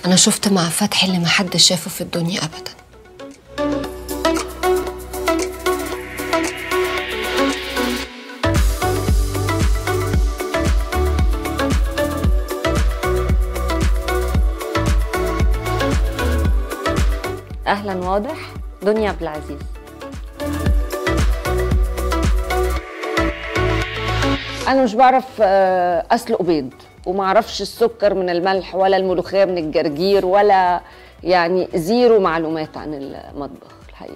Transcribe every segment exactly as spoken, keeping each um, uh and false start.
أنا شفت مع فتحي اللي محدش شافه في الدنيا أبدا. أهلا. واضح. دنيا عبد العزيز. أنا مش بعرف أسلق بيض، وما اعرفش السكر من الملح ولا الملوخيه من الجرجير، ولا يعني زيرو معلومات عن المطبخ الحقيقه.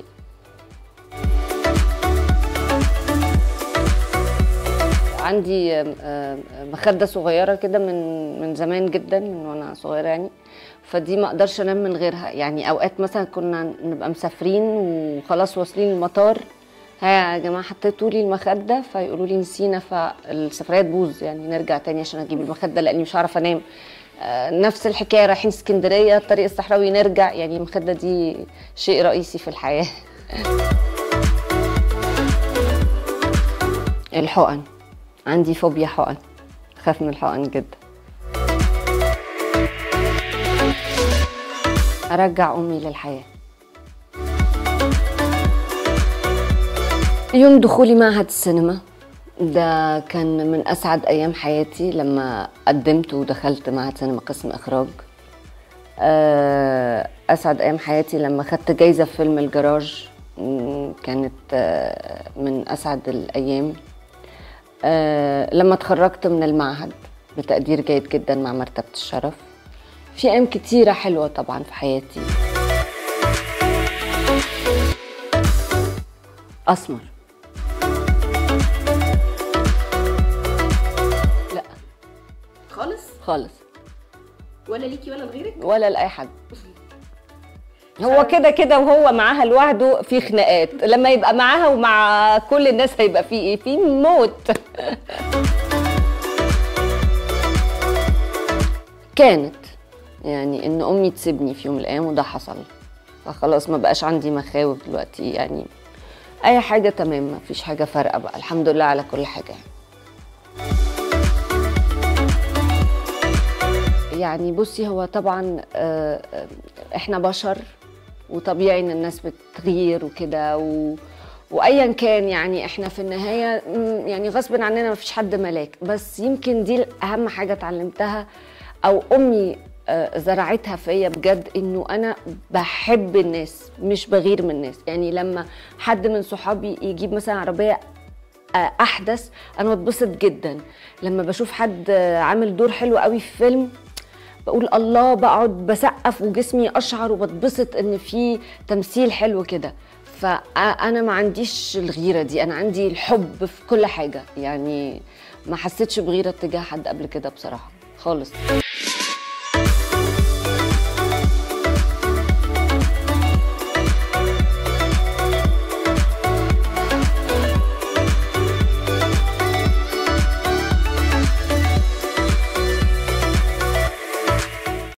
عندي مخده صغيره كده من من زمان جدا، من وانا صغيره يعني، فدي ما اقدرش انام من غيرها. يعني اوقات مثلا كنا نبقى مسافرين وخلاص واصلين المطار، ها يا جماعه حطيتوا لي المخده، فيقولوا لي نسينا، فالسفريه تبوظ، يعني نرجع تاني عشان اجيب المخده لاني مش عارفه انام. آه نفس الحكايه، رايحين اسكندريه الطريق الصحراوي نرجع، يعني المخده دي شيء رئيسي في الحياه. الحقن، عندي فوبيا حقن، خاف من الحقن جدا. ارجع امي للحياه. يوم دخولي معهد السينما ده كان من أسعد أيام حياتي، لما قدمت ودخلت معهد سينما قسم إخراج. أسعد أيام حياتي لما خدت جايزة في فيلم الجراج، كانت من أسعد الأيام. لما اتخرجت من المعهد بتقدير جيد جدا مع مرتبة الشرف. في أيام كتيرة حلوة طبعا في حياتي. أسمر. لا خالص خالص، ولا ليكي ولا لغيرك ولا لاي حد. هو كده كده وهو معاها لوحده في خناقات، لما يبقى معاها ومع كل الناس هيبقى في ايه؟ في موت. كانت يعني ان امي تسيبني في يوم من الايام، وده حصل، فخلاص ما بقاش عندي مخاوف دلوقتي، يعني اي حاجه تمام، ما فيش حاجه فارقه بقى، الحمد لله على كل حاجه. يعني بصي، هو طبعا احنا بشر، وطبيعي ان الناس بتغير وكده، و... وايا كان يعني احنا في النهايه يعني غصب عننا، ما فيش حد ملاك. بس يمكن دي اهم حاجه اتعلمتها، او امي زرعتها فيا بجد، انه انا بحب الناس مش بغير من الناس. يعني لما حد من صحابي يجيب مثلا عربيه احدث انا بتبسط جدا. لما بشوف حد عامل دور حلو قوي في فيلم بقول الله، بقعد بسقف وجسمي اشعر وبتبسط ان في تمثيل حلو كده. فانا ما عنديش الغيره دي، انا عندي الحب في كل حاجه. يعني ما حسيتش بغيره تجاه حد قبل كده بصراحه خالص.